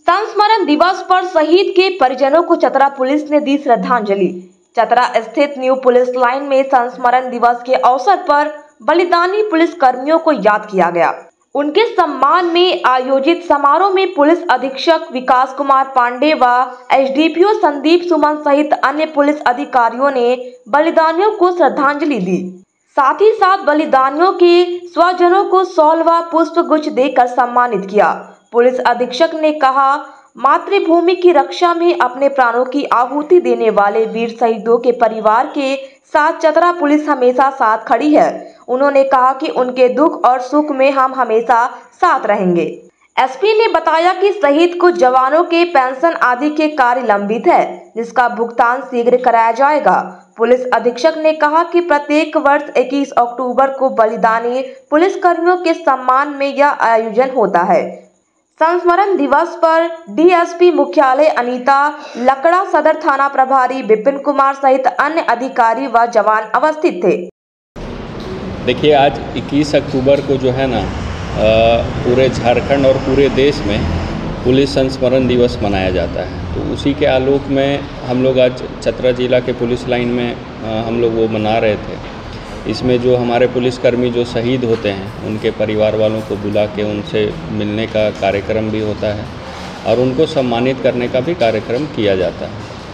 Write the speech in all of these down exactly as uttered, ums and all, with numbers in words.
संस्मरण दिवस पर शहीद के परिजनों को चतरा पुलिस ने दी श्रद्धांजलि। चतरा स्थित न्यू पुलिस लाइन में संस्मरण दिवस के अवसर पर बलिदानी पुलिस कर्मियों को याद किया गया। उनके सम्मान में आयोजित समारोह में पुलिस अधीक्षक विकास कुमार पांडे व एसडीपीओ संदीप सुमन सहित अन्य पुलिस अधिकारियों ने बलिदानियों को श्रद्धांजलि दी। साथ ही साथ बलिदानियों के स्वजनों को शॉल व पुष्प गुच्छ देकर सम्मानित किया। पुलिस अधीक्षक ने कहा, मातृभूमि की रक्षा में अपने प्राणों की आहुति देने वाले वीर शहीदों के परिवार के साथ चतरा पुलिस हमेशा साथ खड़ी है। उन्होंने कहा कि उनके दुख और सुख में हम हमेशा साथ रहेंगे। एसपी ने बताया कि शहीद को जवानों के पेंशन आदि के कार्य लंबित है, जिसका भुगतान शीघ्र कराया जाएगा। पुलिस अधीक्षक ने कहा कि प्रत्येक वर्ष इक्कीस अक्टूबर को बलिदानी पुलिस कर्मियों के सम्मान में यह आयोजन होता है। संस्मरण दिवस पर डीएसपी मुख्यालय अनीता लकड़ा, सदर थाना प्रभारी विपिन कुमार सहित अन्य अधिकारी व जवान उपस्थित थे। देखिए, आज इक्कीस अक्टूबर को जो है ना पूरे झारखंड और पूरे देश में पुलिस संस्मरण दिवस मनाया जाता है। तो उसी के आलोक में हम लोग आज चतरा जिला के पुलिस लाइन में हम लोग वो मना रहे थे। इसमें जो हमारे पुलिसकर्मी जो शहीद होते हैं उनके परिवार वालों को बुला के उनसे मिलने का कार्यक्रम भी होता है और उनको सम्मानित करने का भी कार्यक्रम किया जाता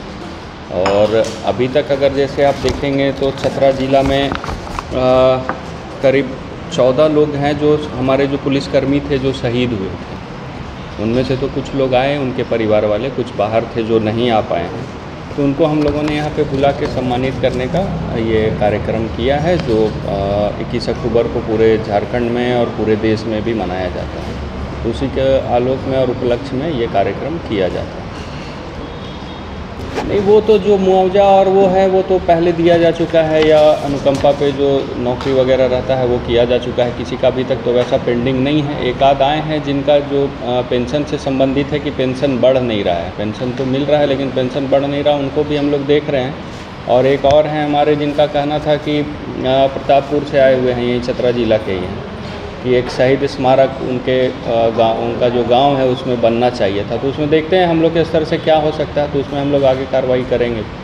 है। और अभी तक अगर जैसे आप देखेंगे तो चतरा जिला में आ, करीब चौदह लोग हैं जो हमारे जो पुलिसकर्मी थे जो शहीद हुए थे। उनमें से तो कुछ लोग आए, उनके परिवार वाले, कुछ बाहर थे जो नहीं आ पाए हैं, तो उनको हम लोगों ने यहाँ पे बुला के सम्मानित करने का ये कार्यक्रम किया है, जो इक्कीस अक्टूबर को पूरे झारखंड में और पूरे देश में भी मनाया जाता है। उसी के आलोक में और उपलक्ष्य में ये कार्यक्रम किया जाता है। नहीं, वो तो जो मुआवजा और वो है वो तो पहले दिया जा चुका है, या अनुकंपा पे जो नौकरी वगैरह रहता है वो किया जा चुका है। किसी का अभी तक तो वैसा पेंडिंग नहीं है। एक आध आए हैं जिनका जो पेंशन से संबंधित है कि पेंशन बढ़ नहीं रहा है। पेंशन तो मिल रहा है लेकिन पेंशन बढ़ नहीं रहा, उनको भी हम लोग देख रहे हैं। और एक और हैं हमारे जिनका कहना था कि प्रतापपुर से आए हुए हैं, यही चतरा जिला के ही हैं, कि एक शहीद स्मारक उनके गाँव उनका जो गांव है उसमें बनना चाहिए था। तो उसमें देखते हैं हम लोग के स्तर से क्या हो सकता है, तो उसमें हम लोग आगे कार्रवाई करेंगे।